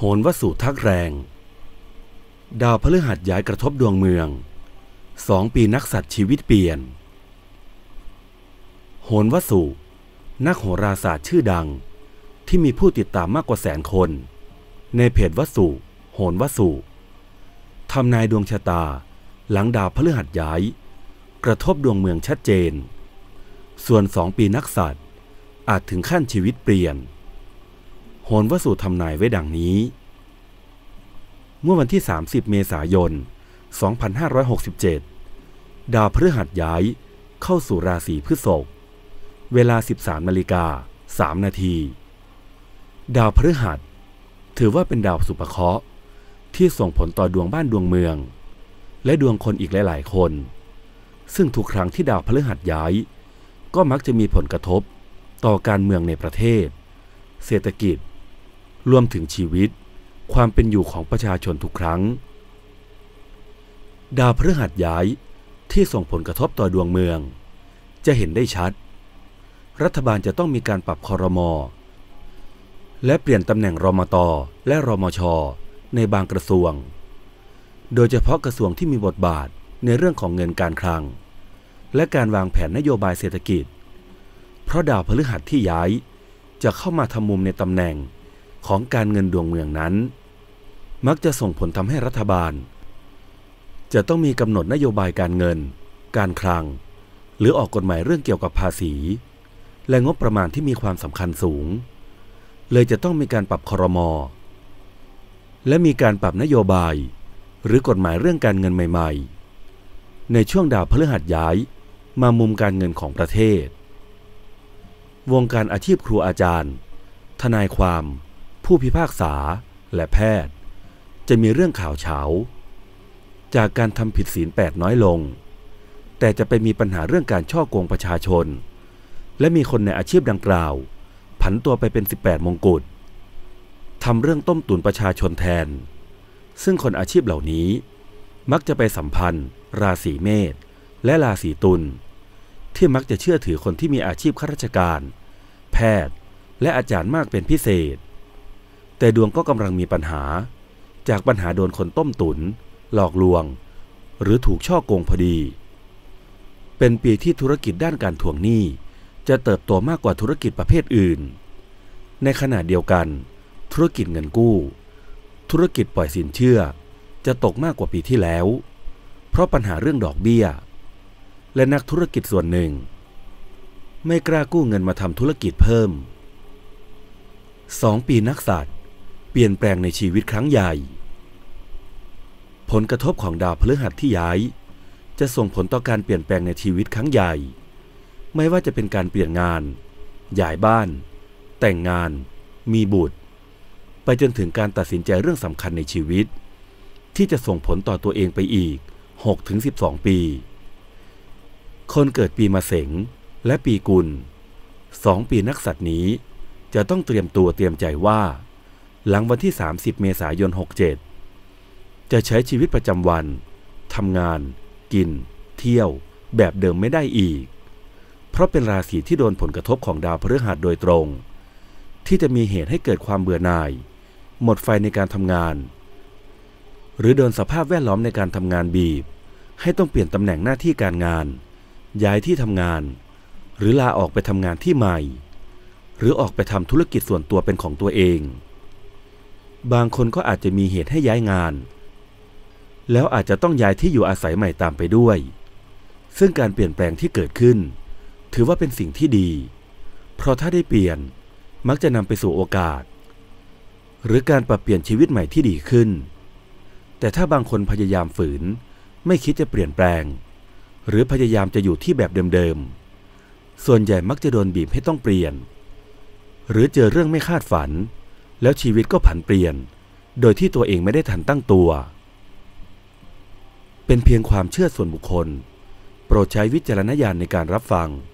โหนวสุทักแรงดาวพฤหัสย้ายกระทบดวงเมือง2 ปีนักสัตว์ชีวิตเปลี่ยนโหนวสุนักโหราศาสตร์ชื่อดังที่มีผู้ติดตามมากกว่า100,000 คนในเพจวสุโหนวสุทำนายดวงชะตาหลังดาวพฤหัสย้ายกระทบดวงเมืองชัดเจนส่วน2 ปีนักสัตว์อาจถึงขั้นชีวิตเปลี่ยนโหนวสุทำนายไว้ดังนี้เมื่อวันที่30 เมษายน 2567 ดาวพฤหัสย้ายเข้าสู่ราศีพฤษภเวลา 13:03 นาทีดาวพฤหัสถือว่าเป็นดาวสุภเคราะห์ที่ส่งผลต่อดวงบ้านดวงเมืองและดวงคนอีกหลายๆคนซึ่งทุกครั้งที่ดาวพฤหัสย้ายก็มักจะมีผลกระทบต่อการเมืองในประเทศเศรษฐกิจรวมถึงชีวิตความเป็นอยู่ของประชาชนทุกครั้งดาวพฤหัสย้ายที่ส่งผลกระทบต่อดวงเมืองจะเห็นได้ชัดรัฐบาลจะต้องมีการปรับครม.และเปลี่ยนตำแหน่งรมต.และรมช.ในบางกระทรวงโดยเฉพาะกระทรวงที่มีบทบาทในเรื่องของเงินการคลังและการวางแผนนโยบายเศรษฐกิจเพราะดาวพฤหัสที่ย้ายจะเข้ามาทำมุมในตำแหน่งของการเงินดวงเมืองนั้นมักจะส่งผลทำให้รัฐบาลจะต้องมีกำหนดนโยบายการเงินการคลังหรือออกกฎหมายเรื่องเกี่ยวกับภาษีและงบประมาณที่มีความสำคัญสูงเลยจะต้องมีการปรับครม.และมีการปรับนโยบายหรือกฎหมายเรื่องการเงินใหม่ๆในช่วงดาวพฤหัสย้ายมามุมการเงินของประเทศวงการอาชีพครูอาจารย์ทนายความผู้พิพากษาและแพทย์จะมีเรื่องข่าวเฉาจากการทำผิดศีล 8น้อยลงแต่จะไปมีปัญหาเรื่องการฉ้อโกงประชาชนและมีคนในอาชีพดังกล่าวผันตัวไปเป็น18 มงกุฎทำเรื่องต้มตุ๋นประชาชนแทนซึ่งคนอาชีพเหล่านี้มักจะไปสัมพันธ์ราศีเมษและราศีตุลที่มักจะเชื่อถือคนที่มีอาชีพข้าราชการแพทย์และอาจารย์มากเป็นพิเศษแต่ดวงก็กำลังมีปัญหาจากปัญหาโดนคนต้มตุ๋นหลอกลวงหรือถูกฉ้อโกงพอดีเป็นปีที่ธุรกิจด้านการทวงหนี้จะเติบโตมากกว่าธุรกิจประเภทอื่นในขณะเดียวกันธุรกิจเงินกู้ธุรกิจปล่อยสินเชื่อจะตกมากกว่าปีที่แล้วเพราะปัญหาเรื่องดอกเบี้ยและนักธุรกิจส่วนหนึ่งไม่กล้ากู้เงินมาทำธุรกิจเพิ่ม2 ปีนักสัตว์เปลี่ยนแปลงในชีวิตครั้งใหญ่ผลกระทบของดาวพฤหัสที่ย้ายจะส่งผลต่อการเปลี่ยนแปลงในชีวิตครั้งใหญ่ไม่ว่าจะเป็นการเปลี่ยนงานย้ายบ้านแต่งงานมีบุตรไปจนถึงการตัดสินใจเรื่องสำคัญในชีวิตที่จะส่งผลต่อตัวเองไปอีก 6-12 ปีคนเกิดปีมะเสงและปีกุล2 ปีนักสัตว์นี้จะต้องเตรียมตัวเตรียมใจว่าหลังวันที่30 เมษายน 67จะใช้ชีวิตประจำวันทำงานกินเที่ยวแบบเดิมไม่ได้อีกเพราะเป็นราศีที่โดนผลกระทบของดาวพฤหัสโดยตรงที่จะมีเหตุให้เกิดความเบื่อหน่ายหมดไฟในการทำงานหรือโดนสภาพแวดล้อมในการทำงานบีบให้ต้องเปลี่ยนตำแหน่งหน้าที่การงานย้ายที่ทำงานหรือลาออกไปทำงานที่ใหม่หรือออกไปทำธุรกิจส่วนตัวเป็นของตัวเองบางคนก็อาจจะมีเหตุให้ย้ายงานแล้วอาจจะต้องย้ายที่อยู่อาศัยใหม่ตามไปด้วยซึ่งการเปลี่ยนแปลงที่เกิดขึ้นถือว่าเป็นสิ่งที่ดีเพราะถ้าได้เปลี่ยนมักจะนำไปสู่โอกาสหรือการปรับเปลี่ยนชีวิตใหม่ที่ดีขึ้นแต่ถ้าบางคนพยายามฝืนไม่คิดจะเปลี่ยนแปลงหรือพยายามจะอยู่ที่แบบเดิมๆส่วนใหญ่มักจะโดนบีบให้ต้องเปลี่ยนหรือเจอเรื่องไม่คาดฝันแล้วชีวิตก็ผันเปลี่ยนโดยที่ตัวเองไม่ได้ทันตั้งตัวเป็นเพียงความเชื่อส่วนบุคคลโปรดใช้วิจารณญาณในการรับฟัง